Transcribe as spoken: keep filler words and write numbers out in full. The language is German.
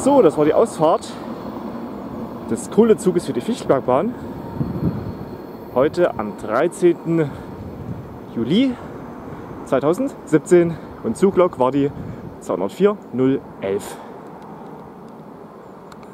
So, das war die Ausfahrt des Kohlezuges für die Fichtelbergbahn. Heute am dreizehnten Juli zweitausendsiebzehn und Zuglok war die zweihundertvier null elf.